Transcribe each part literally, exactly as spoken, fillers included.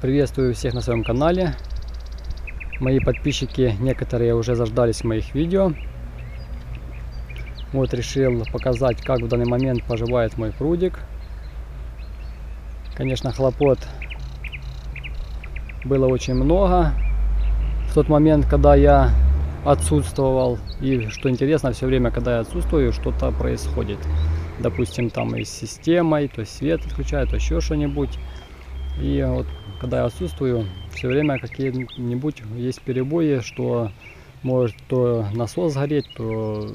Приветствую всех на своем канале. Мои подписчики, некоторые уже заждались моих видео. Вот решил показать, как в данный момент поживает мой прудик. Конечно, хлопот было очень много в тот момент, когда я отсутствовал. И что интересно, все время, когда я отсутствую, что-то происходит. Допустим, там и с системой, то свет отключают, то еще что-нибудь. И вот когда я отсутствую, все время какие-нибудь есть перебои, что может то насос сгореть, то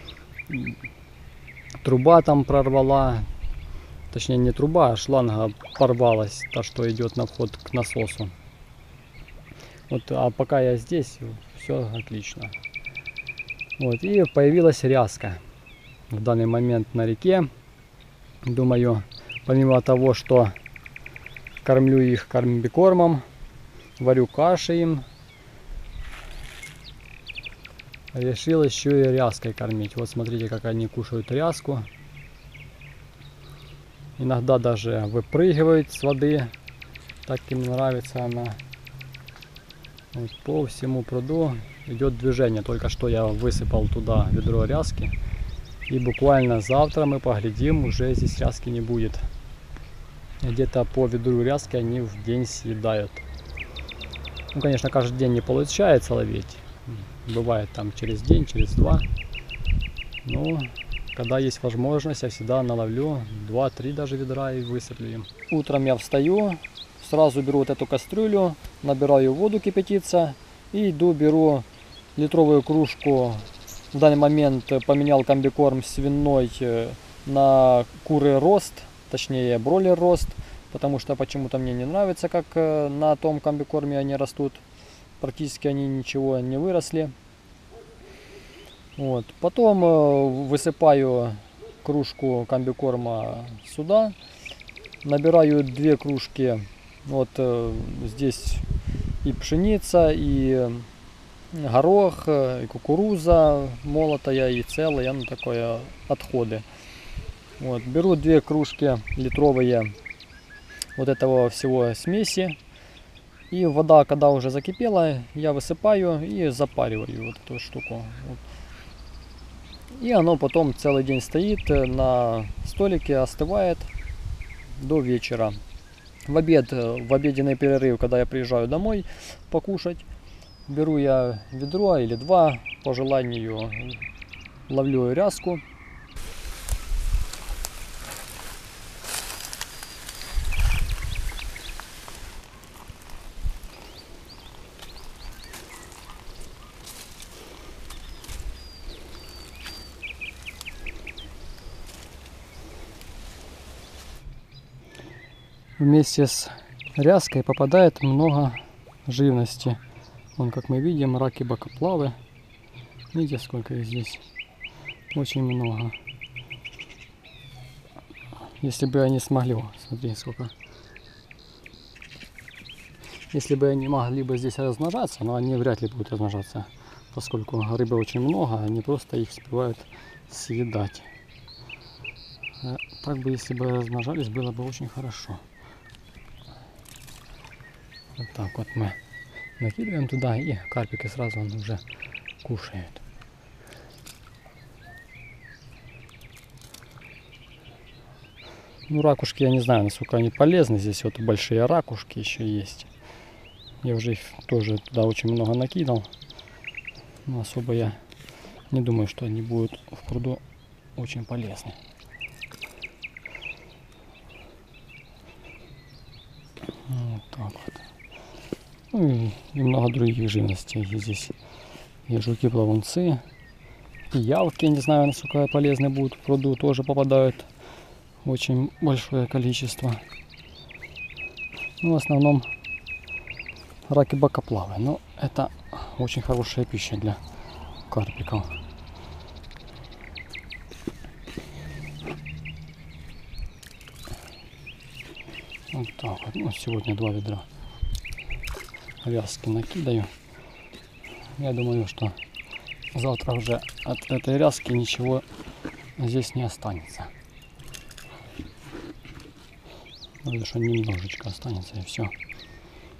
труба там прорвала. Точнее, не труба, а шланга порвалась, та, что идет на вход к насосу. Вот, а пока я здесь, все отлично. Вот, и появилась ряска в данный момент на реке. Думаю, помимо того, что кормлю их комбикормом, варю каши им, решил еще и ряской кормить. Вот смотрите, как они кушают ряску. Иногда даже выпрыгивают с воды, так им нравится она. Вот по всему пруду идет движение. Только что я высыпал туда ведро ряски. И буквально завтра мы поглядим, уже здесь ряски не будет. Где-то по ведру ряски они в день съедают. Ну, конечно, каждый день не получается ловить. Бывает там через день, через два. Но когда есть возможность, я всегда наловлю два-три даже ведра и высыплю им. Утром я встаю, сразу беру вот эту кастрюлю, набираю воду кипятиться и иду, беру литровую кружку. В данный момент поменял комбикорм свиной на куры рост, точнее бройлер рост, потому что почему-то мне не нравится, как на том комбикорме они растут. Практически они ничего не выросли. Вот. Потом высыпаю кружку комбикорма сюда, набираю две кружки. Вот здесь и пшеница, и горох, и кукуруза молотая, и целая, ну такое отходы. Вот. Беру две кружки литровые вот этого всего смеси. И вода, когда уже закипела, я высыпаю и запариваю вот эту штуку. Вот. И оно потом целый день стоит на столике, остывает до вечера. В обед, в обеденный перерыв, когда я приезжаю домой покушать, беру я ведро или два, по желанию ловлю ряску. Вместе с ряской попадает много живности. Вон, как мы видим, раки бокоплавы. Видите, сколько их здесь? Очень много. Если бы они смогли, смотри, сколько. Если бы они могли бы здесь размножаться, но они вряд ли будут размножаться, поскольку рыбы очень много, они просто их успевают съедать. А так бы, если бы размножались, было бы очень хорошо. Вот так вот мы накидываем туда, и карпики сразу он уже кушает. Ну, ракушки, я не знаю, насколько они полезны. Здесь вот большие ракушки еще есть. Я уже их тоже туда очень много накидал. Но особо я не думаю, что они будут в пруду очень полезны. Вот так вот. Ну и, и много других живностей. И здесь и жуки-плавунцы, и ялки, не знаю, насколько полезны будут в пруду, тоже попадают очень большое количество. Ну, в основном раки-бокоплавы. Но это очень хорошая пища для карпиков. Вот так вот. Ну, сегодня два ведра ряски накидаю. Я думаю, что завтра уже от этой ряски ничего здесь не останется. Разве что немножечко останется, и все.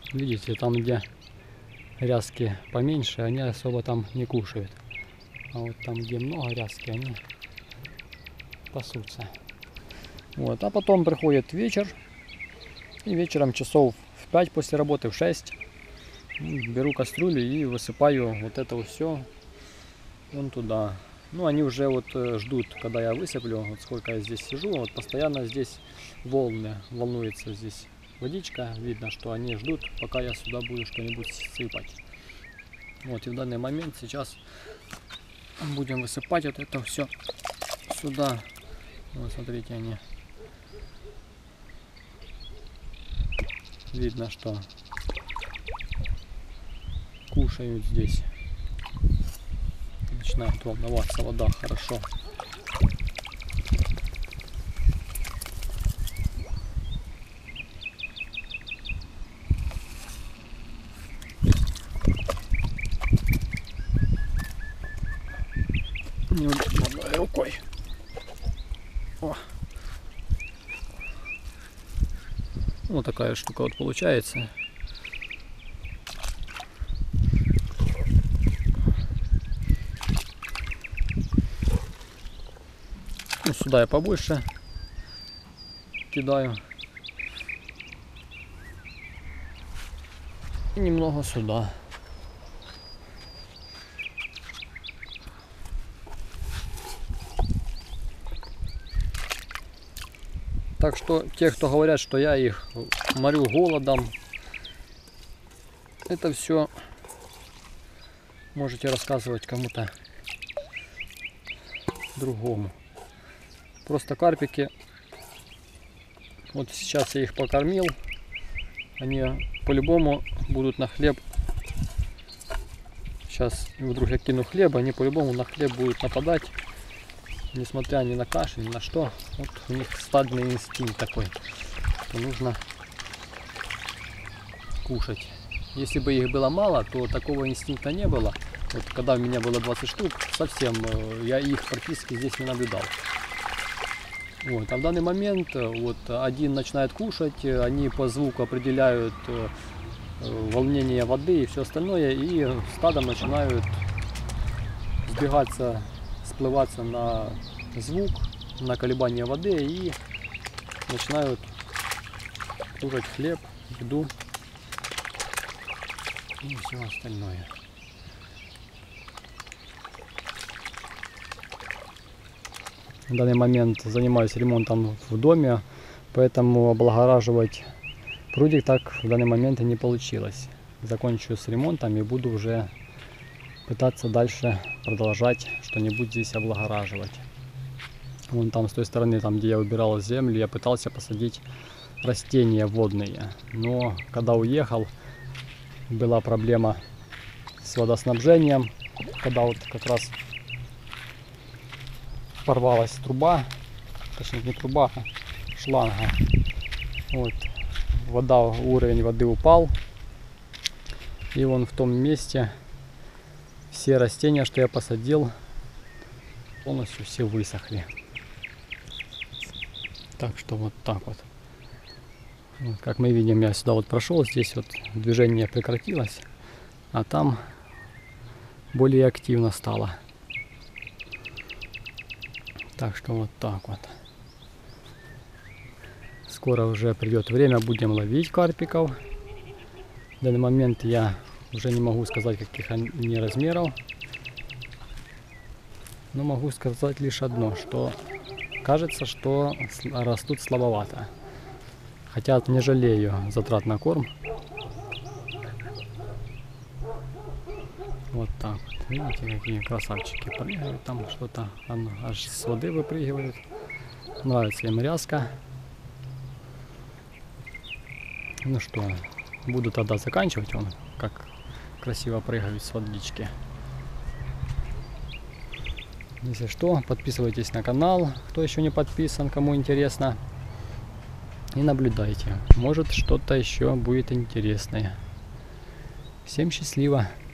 Видите, там где ряски поменьше, они особо там не кушают. А вот там, где много ряски, они пасутся. Вот. А потом приходит вечер. И вечером часов в пять после работы, в шесть, беру кастрюлю и высыпаю вот это все вон туда. Ну, они уже вот ждут, когда я высыплю. Вот сколько я здесь сижу, вот постоянно здесь волны, волнуется здесь водичка. Видно, что они ждут, пока я сюда буду что-нибудь сыпать. Вот, и в данный момент сейчас будем высыпать вот это все сюда. Вот, смотрите, они. Видно, что кушают здесь. Начинает волноваться вода хорошо. Неудобно одной рукой. О. Вот такая штука вот получается. Ну, сюда я побольше кидаю. И немного сюда. Так что те, кто говорят, что я их морю голодом, это все можете рассказывать кому-то другому. Просто карпики, вот сейчас я их покормил, они по-любому будут на хлеб. Сейчас вдруг я кину хлеб, они по-любому на хлеб будут нападать. Несмотря ни на кашель, ни на что, вот у них стадный инстинкт такой, что нужно кушать. Если бы их было мало, то такого инстинкта не было. Вот когда у меня было двадцать штук, совсем я их практически здесь не наблюдал. Вот, а в данный момент вот один начинает кушать, они по звуку определяют волнение воды и все остальное, и стадом начинают сбегаться, сплываться на звук, на колебания воды и начинают кушать хлеб, еду и все остальное. В данный момент занимаюсь ремонтом в доме, поэтому облагораживать прудик так в данный момент и не получилось. Закончу с ремонтом и буду уже пытаться дальше продолжать что-нибудь здесь облагораживать. Вон там с той стороны, там где я убирал землю, я пытался посадить растения водные. Но когда уехал, была проблема с водоснабжением, когда вот как раз порвалась труба, точнее не труба, а шланга. Вот. Вода, уровень воды упал. И вон в том месте все растения, что я посадил, полностью все высохли. Так что вот так вот. Вот, как мы видим, я сюда вот прошел, здесь вот движение прекратилось, а там более активно стало. Так что вот так вот. Скоро уже придет время, будем ловить карпиков. В данный момент я уже не могу сказать, каких они размеров. Но могу сказать лишь одно, что кажется, что растут слабовато. Хотя не жалею затрат на корм. Вот так вот. Видите, какие красавчики прыгают, там что-то аж с воды выпрыгивают. Нравится им ряска. Ну что, буду тогда заканчивать. Он как красиво прыгают с водички. Если что, подписывайтесь на канал, кто еще не подписан, кому интересно. И наблюдайте. Может, что-то еще будет интересное. Всем счастливо!